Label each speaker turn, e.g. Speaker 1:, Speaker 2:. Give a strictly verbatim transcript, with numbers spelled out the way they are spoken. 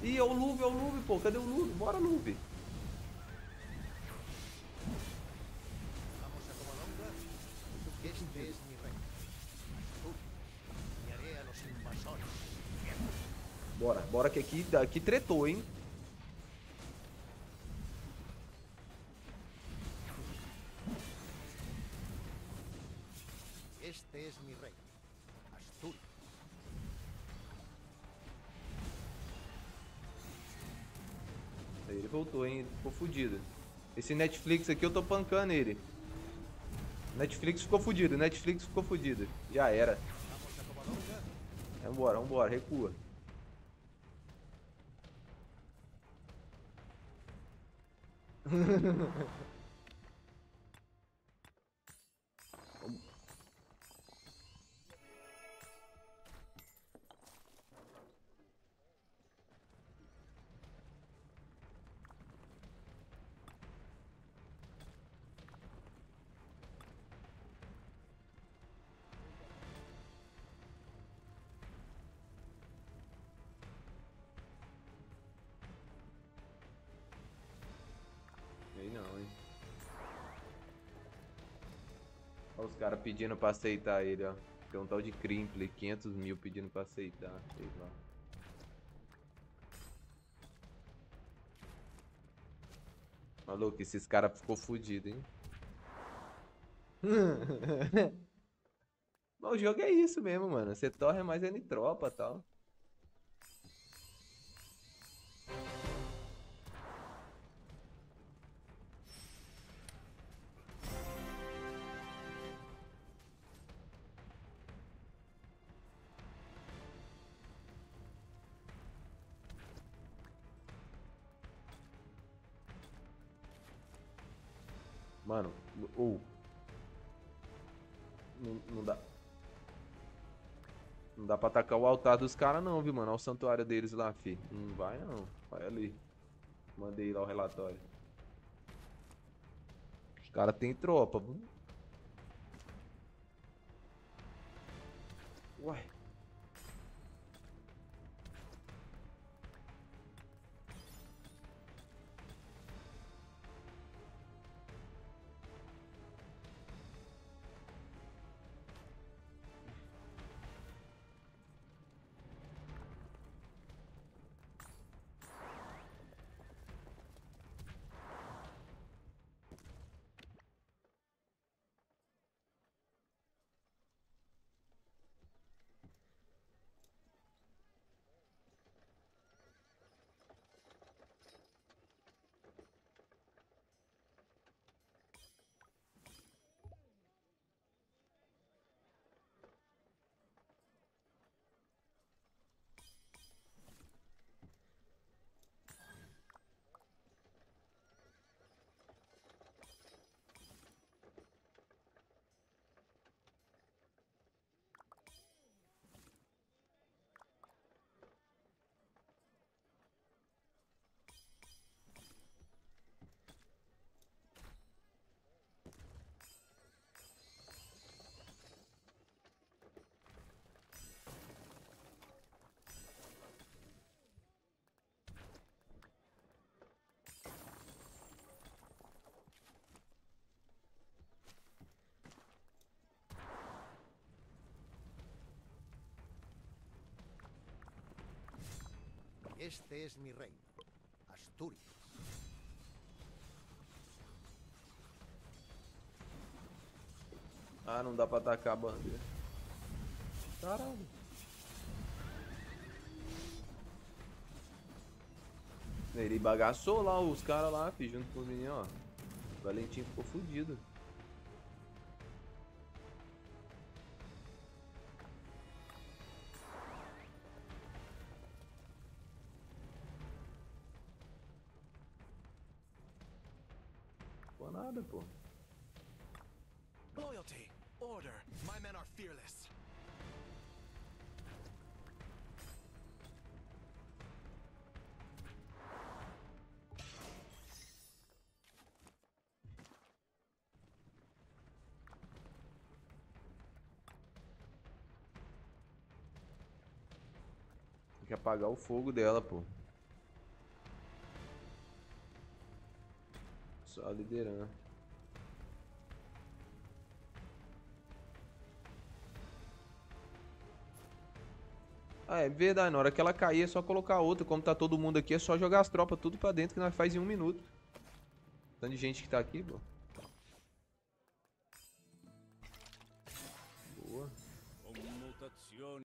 Speaker 1: Ih, é o Luve, é o Luve, pô. Cadê o Luve? Bora, Luve.
Speaker 2: Vamos a Comalonga. Este es mi reino. Asturias. Guiaré a los invasores.
Speaker 1: Bora, bora que aqui, aqui tretou, hein?
Speaker 2: Este es mi reino. Asturias.
Speaker 1: Ele voltou, hein? Ele ficou fudido. Esse Netflix aqui eu tô pancando ele. Netflix ficou fudido, Netflix ficou fudido. Já era.
Speaker 2: Vamos a Comalonga.
Speaker 1: Vambora, vambora, recua. Aí não, hein? Olha os caras pedindo pra aceitar ele, ó. Tem um tal de Crimpley, quinhentos mil pedindo pra aceitar, sei lá. Maluco, esses caras ficou fudido, hein? Mas o jogo é isso mesmo, mano. Você torre mais é em tropa e tal. Mano, ou. Não, não dá. Não dá pra atacar o altar dos caras não, viu, mano? Olha o santuário deles lá, fi. Não vai não. Vai ali. Mandei lá o relatório. Os caras têm tropa, viu? Uai.
Speaker 2: Este es mi reino. Asturias.
Speaker 1: Ah, não dá pra atacar a bandeira. Caralho. Ele bagaçou lá os caras lá, fi, junto com os meninos, ó. O Valentim ficou fudido. Ficou nada, pô.
Speaker 3: Loyalty, order. My men are fearless.
Speaker 1: Tem que apagar o fogo dela, pô. Só liderando. Ah, é verdade, na hora que ela cair é só colocar outra. Como tá todo mundo aqui, é só jogar as tropas tudo pra dentro que nós faz em um minuto. Tanto de gente que tá aqui, pô. Boa.